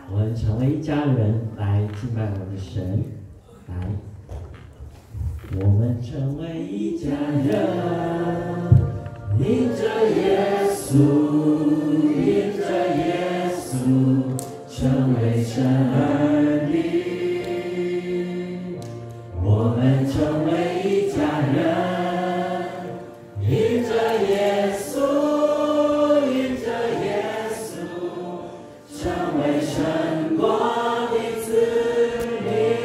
我们成为一家人来敬拜我们的神，来，我们成为一家人，因着耶稣，因着耶稣，成为神儿女。我们成为一家人，因着耶稣，因着耶稣，成为神国的子民。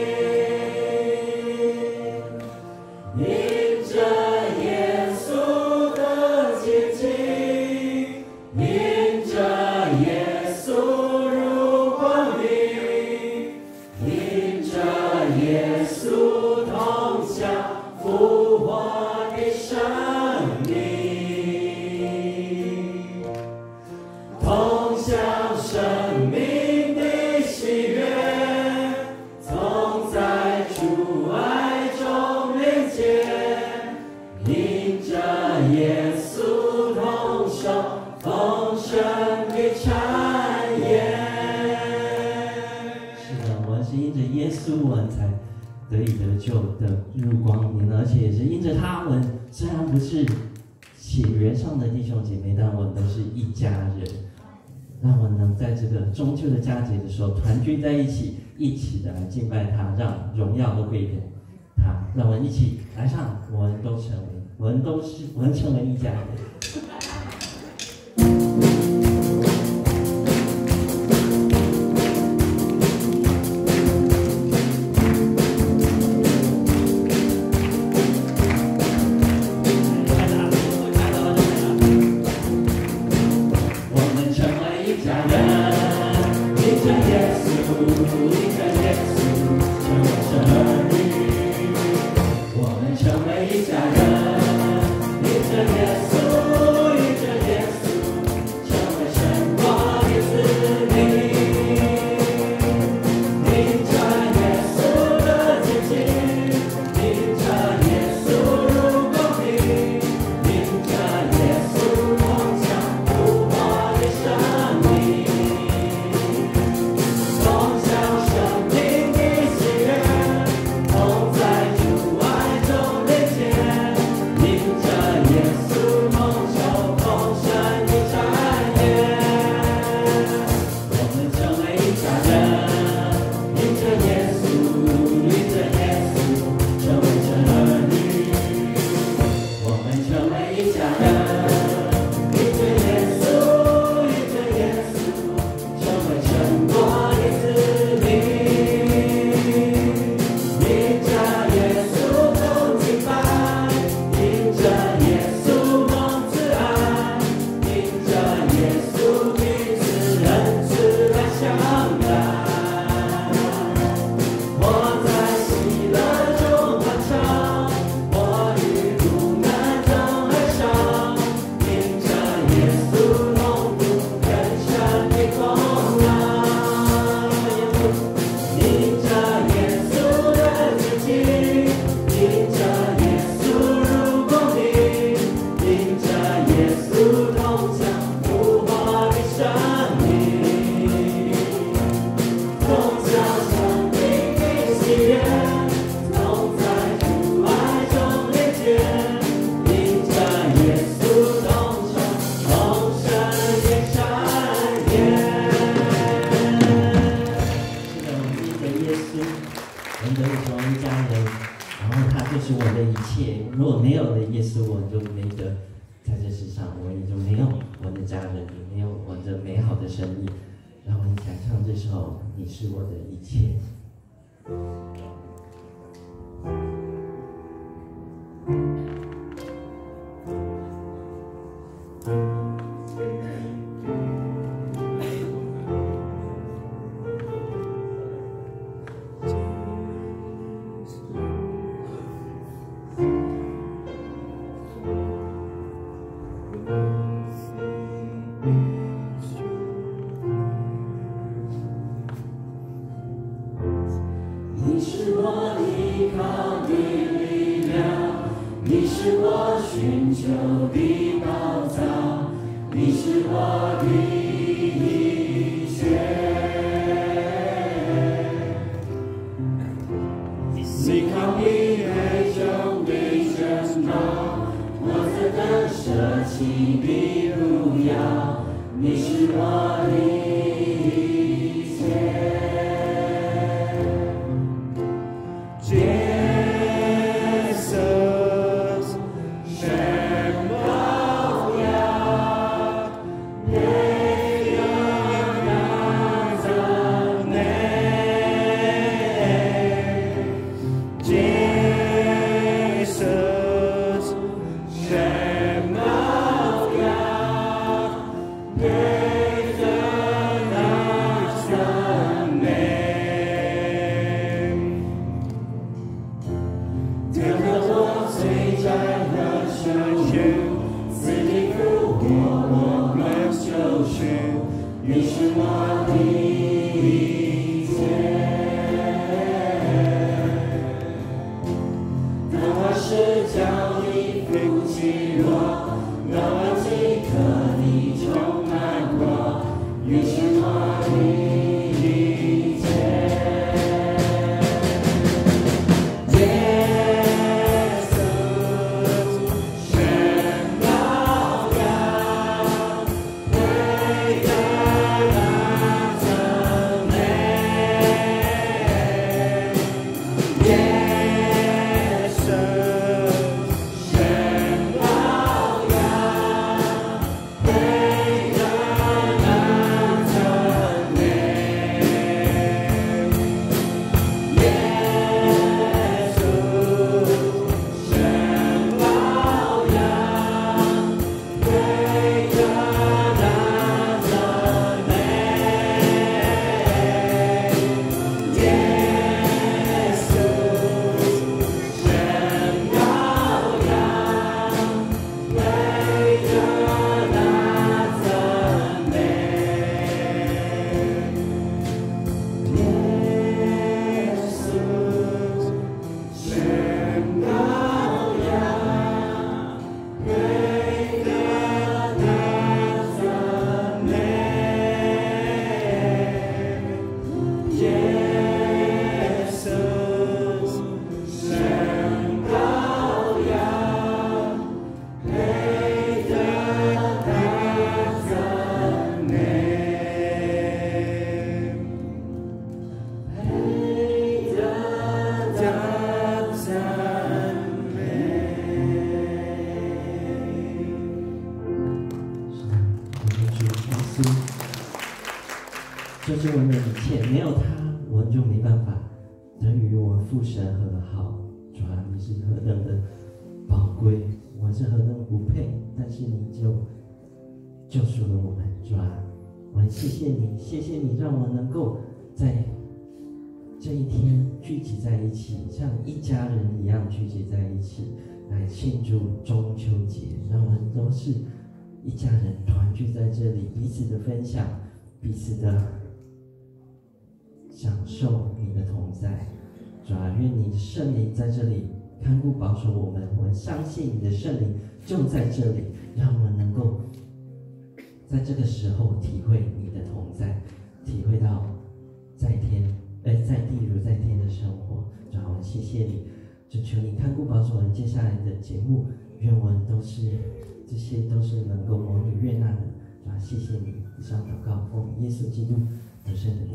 因着耶稣的洁净，因着耶稣入光明，因着耶稣同享复活的生命，同享生命的喜悦，总在主爱中连接，因着耶稣同受丰盛的产业。是的，我们是因着耶稣，我们才得以得救的入光明，而且也是因着他们，虽然不是血缘上的弟兄姐妹，但我们都是一家人。让我们能在这个中秋的佳节的时候团聚在一起，一起的来敬拜他，让荣耀都归给他。让我们一起来唱，我们成为一家人。你是我的一切。你是我的一切。 的一切，没有他，我们就没办法得与我们父神和好。主啊，你是何等的宝贵，我们是何等不配，但是你就救赎了我们。主啊，我很谢谢你，谢谢你让我能够在这一天聚集在一起，像一家人一样聚集在一起，来庆祝中秋节，让我们都是一家人团聚在这里，彼此的分享，彼此的享受你的同在。主啊，愿你的圣灵在这里看顾保守我们，我们相信你的圣灵就在这里，让我们能够在这个时候体会你的同在，体会到在地如在天的生活。主啊，我谢谢你，就求你看顾保守我们接下来的节目，愿我们这些都是能够蒙你悦纳的。主啊，谢谢你，以上祷告奉耶稣基督得胜的名。